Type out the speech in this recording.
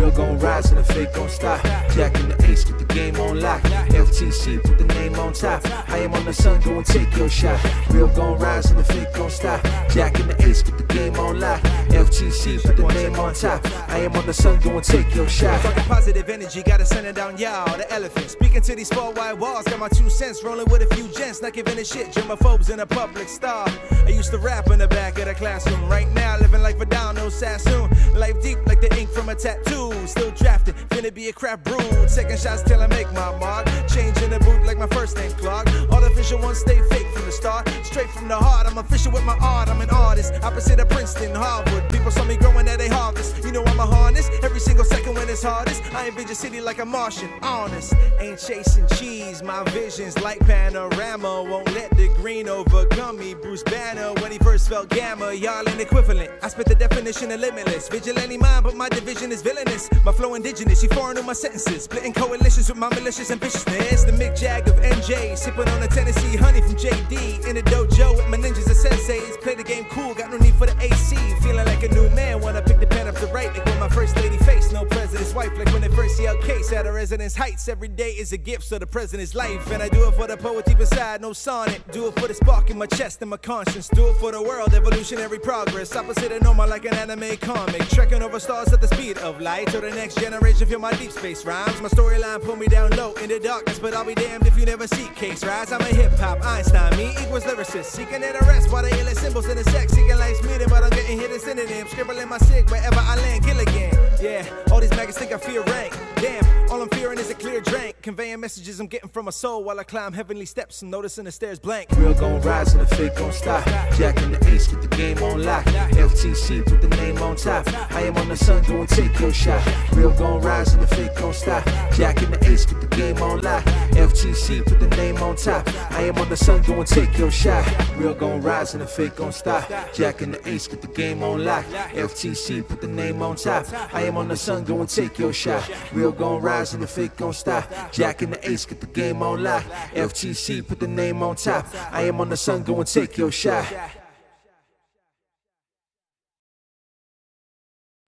Real gon' rise and the fake gon' stop. Jack and the ace, get the game on lock. FTC, put the name on top. I am on the sun, go and take your shot. Real gon' rise and the fake gon' stop. Jack and the ace, get the game on lock. FTC, put the name on top. I am on the sun, go and take your shot. Talking positive energy, gotta send it down, y'all. The elephant, speaking to these 4 white walls. Got my 2 cents, rolling with a few gents, not giving a shit. Germaphobes in a public star. I used to rap in the back of the classroom. Right now, living life without no Sassoon. Life deep like the ink from a tattoo. Still drafted, finna be a crap brood. Taking shots till I make my mark. Changing the boot like my first name Clark. Artificial ones stay fake from the start. Straight from the heart, I'm official with my art. I'm an artist, opposite of Princeton, Harvard. People saw me growing at a harvest. You know I'm a harness, every single second when it's hardest. I envision city like a Martian, honest. Ain't chasing cheese, my vision's like panorama. Won't let the green overcome me. Bruce Banner when he first felt gamma. Y'all ain't equivalent, I spit the definition of limitless. Vigilante mind, but my division is villainous. My flow indigenous, you foreign on my sentences. Splitting coalitions with my malicious ambitiousness. The Mick Jag of NJ, sipping on the Tennessee honey from JD. In the dojo with my ninjas and senseis. Play the game cool, got no need for the AC. Feeling like a new man, wanna pick the pen up to write. Like when my first lady face, no president's wife. Like when they first yelled Kase at a residence heights. Every day is a gift, so the president's life. And I do it for the poet deep inside, no sonnet. Do it for the spark in my chest and my conscience. Do it for the world, evolutionary progress. Opposite of normal like an anime comic. Trekking over stars at the speed of light. To the next generation, feel my deep space rhymes. My storyline pull me down low in the darkness, but I'll be damned if you never see Case rise. I'm a hip-hop Einstein, me equals lyricist. Seeking an arrest while they illest symbols in the sex. Seeking life's meaning, but I'm getting hidden synonyms. Scribbling my sig wherever I land, Gilligan. Yeah, all these maggots think I fear rank. Damn, all I'm fearing is a clear drink. Conveying messages I'm getting from my soul while I climb heavenly steps and noticing the stairs blank. Real gon' rise and the fake gon' stop. Jack and the ace, get the game on lock. FTC, put the name on top. I am on the sun, go and take your shot. Real gon' rise and the fake gon' stop. Jack and the ace, get the game on lock. FTC, put the name on top. I am on the sun, go and take your shot. Real gon' rise and the fake gon' stop. Jack and the ace, get the game on lock. FTC, put the name on top. I am on the sun, go and take your shot. Real gon' rise and the fake gon' stop. Jack and the ace, get the game on lock. FTC, put the name on top. I am on the sun, go and take your shot.